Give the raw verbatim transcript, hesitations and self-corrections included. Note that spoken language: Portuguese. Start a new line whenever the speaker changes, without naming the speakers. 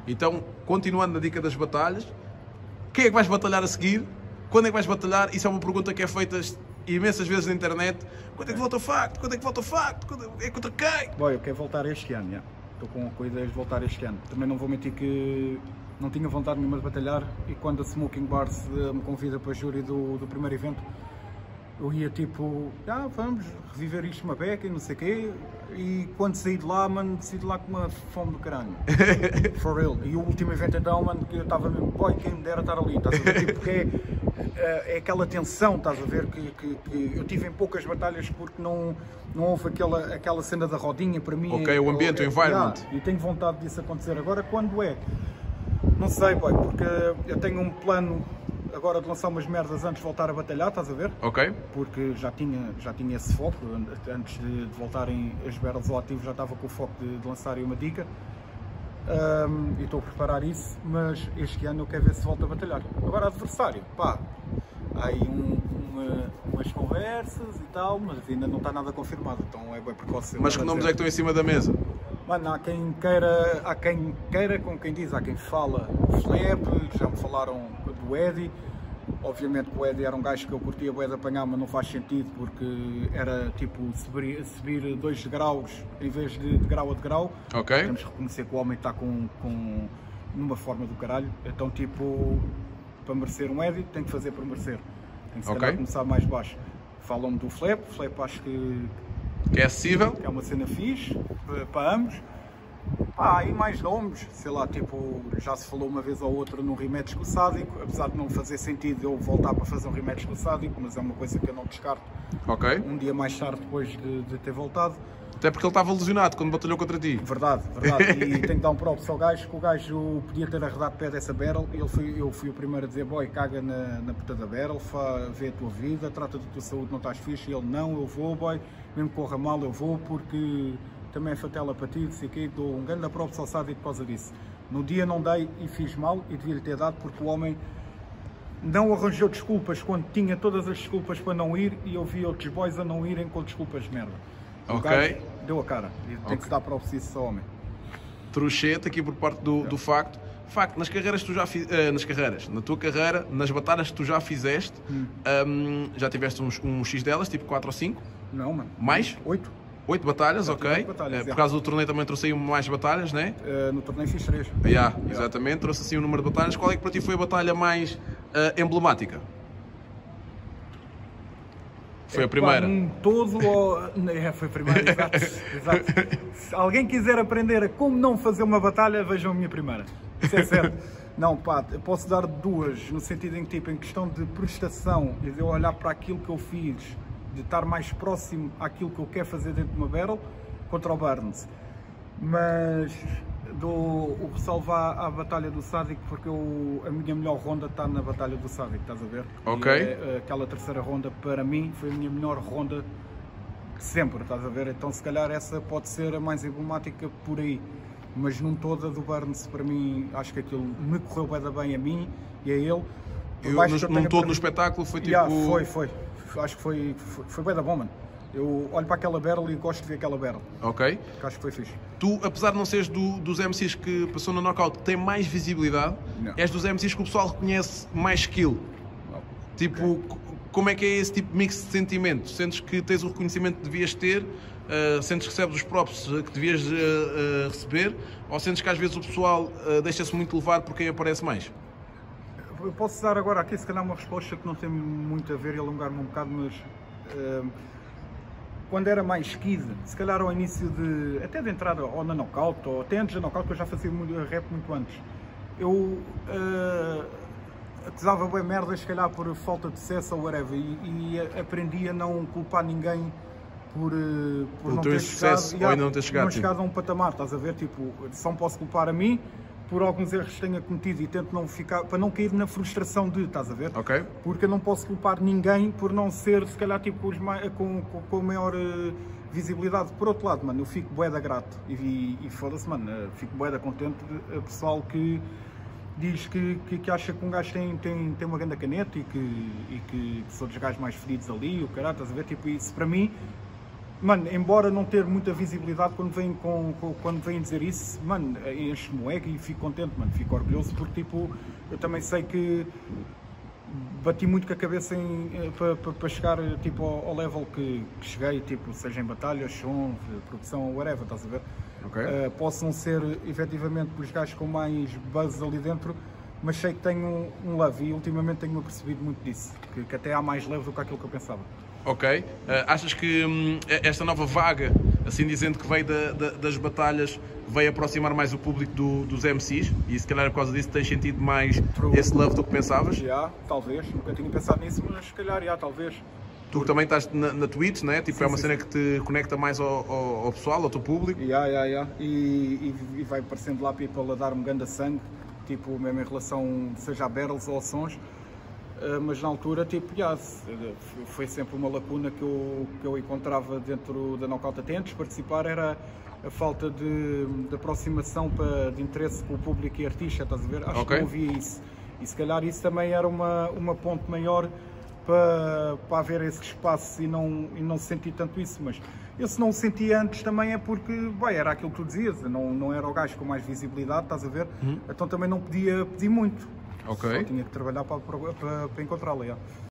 Então, continuando na dica das batalhas, quem é que vais batalhar a seguir? Quando é que vais batalhar? Isso é uma pergunta que é feita imensas vezes na internet. Quando é que volta o facto? Quando é que volta o facto? Quando é contra quem?
Bom, eu quero voltar este ano, já. Estou com, com ideias de voltar este ano. Também não vou mentir que não tinha vontade nenhuma de batalhar, e quando a Smoking Bars me convida para júri do, do primeiro evento, eu ia tipo, ah, vamos reviver isto uma beca e não sei o quê, e quando saí de lá, mano, saí de lá com uma fome do caralho. For real. E o último evento então, mano, que eu estava mesmo, boy, quem me dera estar ali, estás a ver? Tipo, porque é, é aquela tensão, estás a ver, que, que, que eu tive em poucas batalhas porque não, não houve aquela, aquela cena da rodinha para mim.
Ok, o ambiente,
é,
o environment.
Yeah, e tenho vontade disso acontecer agora. Quando é? Não sei, boy, porque eu tenho um plano agora de lançar umas merdas antes de voltar a batalhar, estás a ver?
Ok.
Porque já tinha, já tinha esse foco, antes de, de voltarem as battles ao ativo já estava com o foco de, de lançarem uma dica. Um, e estou a preparar isso, mas este ano eu quero ver se volto a batalhar. Agora adversário, pá, há aí um, uma, umas conversas e tal, mas ainda não está nada confirmado, então é bem precoce.
Mas que nomes é que estão em cima da mesa?
Mano, há quem queira, há quem queira, como quem diz, há quem fala o Flap, já me falaram do Eddie. Obviamente que o Eddie era um gajo que eu curtia bué de apanhar, mas não faz sentido porque era tipo subir, subir dois degraus em vez de de grau a degrau.
Ok.
Temos que reconhecer que o homem está com, com numa forma do caralho. Então, tipo, para merecer um Eddie, tem que fazer para merecer. Tem que se
Ok.
calhar começar mais baixo. Falam-me do Flap, o Flap acho que
Que é acessível?
é uma cena fixe para, para ambos. Pá, e mais nomes, sei lá, tipo, já se falou uma vez ou outra num rematch com o Sádico, apesar de não fazer sentido eu voltar para fazer um rematch com o Sádico, mas é uma coisa que eu não descarto.
Ok.
Um dia mais tarde, depois de, de ter voltado.
Até porque ele estava lesionado quando batalhou contra ti.
Verdade, verdade. E tenho que dar um props ao gajo, que o gajo podia ter arredado pé dessa barrel. Ele foi, eu fui o primeiro a dizer, boy, caga na, na puta da barrel, fa, vê a tua vida, trata da tua saúde, não estás fixe. E ele, não, eu vou, boy, mesmo que corra mal, eu vou, porque também é fatela para ti, sei que dou um grande props ao Sádico por causa disso. No dia não dei e fiz mal, e devia-lhe ter dado, porque o homem não arranjou desculpas quando tinha todas as desculpas para não ir, e eu vi outros boys a não irem com desculpas de merda. O
Ok.
gajo deu a cara, e tem
Ok.
que se dar props isso ao homem.
Truchete aqui por parte do, do Facto. Facto, nas carreiras que tu já fiz, uh, nas carreiras, na tua carreira, nas batalhas que tu já fizeste,
Hum.
um, já tiveste uns, um X delas, tipo quatro ou cinco?
Não, mano.
Mais?
Oito.
oito batalhas,
Já
ok.
tive oito batalhas,
Uh, por
já.
causa do torneio também trouxe aí mais batalhas, né?
Uh, no torneio fiz três.
Yeah, exatamente, trouxe assim o número de batalhas. Qual é que para ti foi a batalha mais uh, emblemática? Foi a primeira?
Um todo ou... É, foi a primeira, exato, exato. Se alguém quiser aprender a como não fazer uma batalha, vejam a minha primeira. Isso é certo. Não, pá, eu posso dar duas, no sentido em que, tipo, em questão de prestação, e de eu olhar para aquilo que eu fiz, de estar mais próximo àquilo que eu quero fazer dentro de uma battle, contra o Burns. Mas dou o ressalvo à, à batalha do Sádico, porque eu, a minha melhor ronda está na batalha do Sádico, estás a ver?
Ok.
E é, aquela terceira ronda, para mim, foi a minha melhor ronda de sempre, estás a ver? Então, se calhar, essa pode ser a mais emblemática por aí. Mas num todo, a do Burns, para mim, acho que aquilo me correu bem, bem a mim e a ele.
Eu,
baixo
no,
que eu
num
tenho
todo
para-
no espetáculo foi tipo...
Yeah, foi, foi. Acho que foi, foi, foi bem da bom, mano. Eu olho para aquela barrel e gosto de ver aquela barrel.
Ok.
Que acho que foi fixe.
Tu, apesar de não seres do, dos M Cs que passou no knockout, que tem mais visibilidade,
Não.
és dos M Cs que o pessoal reconhece mais skill. Tipo,
Ok.
c- como é que é esse tipo de mix de sentimentos? Sentes que tens o reconhecimento que devias ter? Uh, sentes que recebes os props uh, que devias uh, uh, receber? Ou sentes que às vezes o pessoal uh, deixa-se muito levar por quem aparece mais?
Eu posso dar agora aqui, se calhar, uma resposta que não tem muito a ver e alongar-me um bocado, mas... eh, quando era mais kid, se calhar ao início de... até de entrada ou na knockout, ou até antes da knockout, que eu já fazia muito, rap muito antes. Eu... Uh, acusava bem merda, se calhar, por falta de sucesso ou whatever, e, e aprendi a não culpar ninguém por, uh, por
Pelo
não
teu
ter
insucesso
chegado,
ou ainda não ter chegado,
não
sim.
chegado a um patamar, estás a ver? Tipo, só me posso culpar a mim por alguns erros que tenha cometido e tento não ficar, para não cair na frustração de, estás a ver?
Ok.
Porque eu não posso culpar ninguém por não ser, se calhar, tipo, os mai, com, com, com maior uh, visibilidade. Por outro lado, mano, eu fico bué da grato e, e, e foda-se, mano, uh, fico bué da contente de uh, pessoal que diz que, que, que acha que um gajo tem, tem, tem uma grande caneta e que, e que são dos gajos mais feridos ali, o caralho, estás a ver? Tipo, isso para mim mano, embora não ter muita visibilidade, quando vêm, com, com, quando vêm dizer isso, mano, enche-me o ego e fico contente, mano, fico orgulhoso, porque, tipo, eu também sei que bati muito com a cabeça para pa, pa chegar, tipo, ao, ao level que, que cheguei, tipo, seja em batalhas, som, produção, whatever, estás a ver?
Okay.
Uh, posso não ser, efetivamente, os gajos com mais buzz ali dentro, mas sei que tenho um leve e ultimamente tenho percebido muito disso, que, que até há mais leve do que aquilo que eu pensava.
Ok. Uh, achas que hum, esta nova vaga, assim dizendo que veio da, da, das batalhas, veio aproximar mais o público do, dos M Cs? E se calhar por causa disso tens sentido mais True. esse love do que pensavas?
Já, talvez. Nunca tinha pensado nisso, mas se calhar, já, talvez.
Tu Porque... também estás na, na Twitch, né? Tipo,
sim,
é uma
sim,
cena
sim.
que te conecta mais ao, ao, ao pessoal, ao teu público?
Já, já, já. E, e vai aparecendo lá people a dar-me ganda sangue, tipo, mesmo em relação, seja a battles ou a sons. Uh, mas na altura, tipo, já, foi sempre uma lacuna que eu, que eu encontrava dentro da Knockout. Até antes de participar era a falta de, de aproximação para, de interesse com o público e artista, estás a ver? Acho
okay.
que não havia isso. E se calhar isso também era uma, uma ponte maior para, para haver esse espaço e não, e não sentir tanto isso. Mas eu se não o sentia antes também é porque, bem, era aquilo que tu dizias, não, não era o gajo com mais visibilidade, estás a ver? Uhum. Então também não podia pedir muito.
Okay.
Só tinha que trabalhar para, para, para encontrá-la.